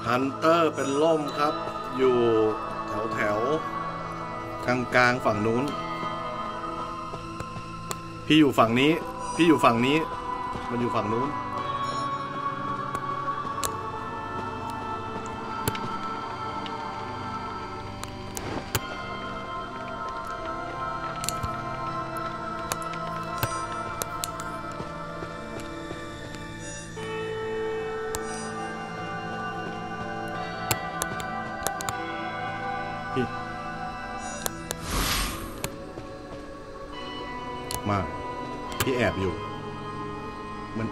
ฮันเตอร์เป็นล่มครับอยู่แถวกลางฝั่งนู้นพี่อยู่ฝั่งนี้มันอยู่ฝั่งนู้นมาพี่แอบอยู่มัน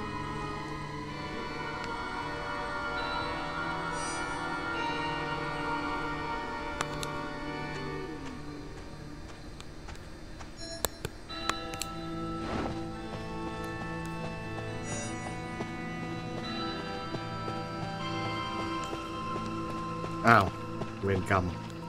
อ้าวเวรกรรม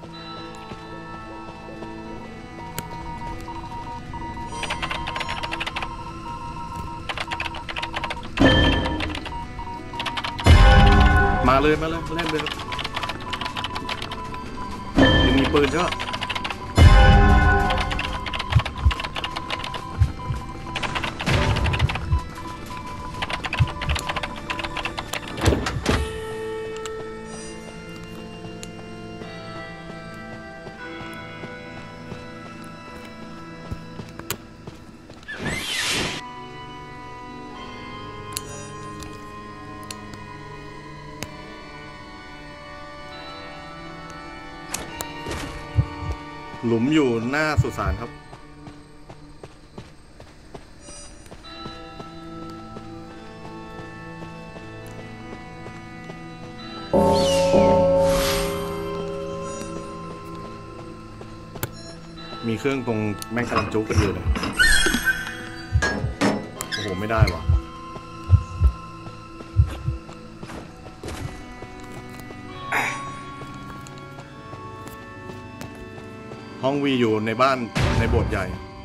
มาเลยเล่นเลยยังมีปืนก็หลุมอยู่หน้าสุสานครับมีเครื่องตรงแม่งกำลังจุกกันอยู่เลยโอ้โหไม่ได้ว่ะห้องวีอยู่ในบ้านในโบสถ์ใหญ่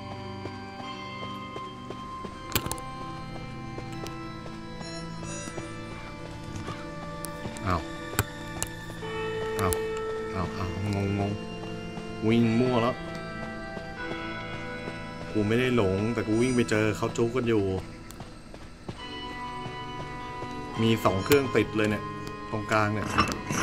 อ้าวงงวิ่งมั่วแล้วกูไม่ได้หลงแต่กูวิ่งไปเจอเขาจุกกันอยู่มี2 เครื่องติดเลยเนี่ยตรงกลางเนี่ย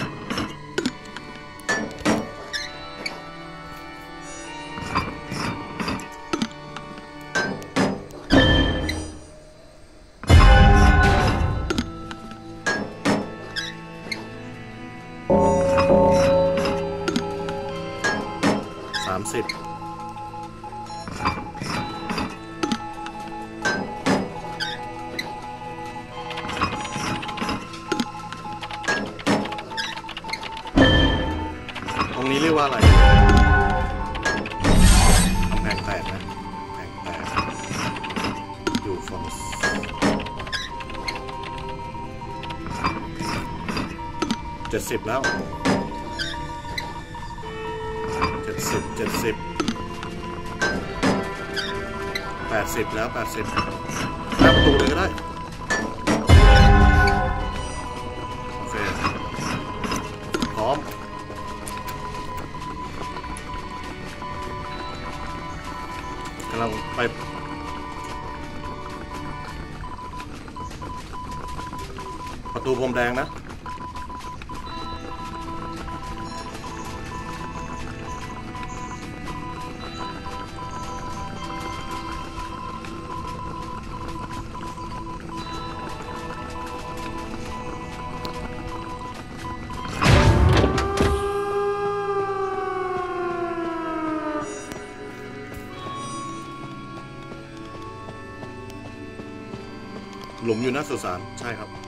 30ตรงนี้เรียกว่าอะไรกำแพงแตกนะกำแพงแตกอยู่ฝั่ง70แล้ว70 80แล้ว80หน้าประตูเลยก็ได้โอเคพร้อมกำลังไปประตูพรมแดงนะหลุมอยู่หน้าสุสานใช่ครับ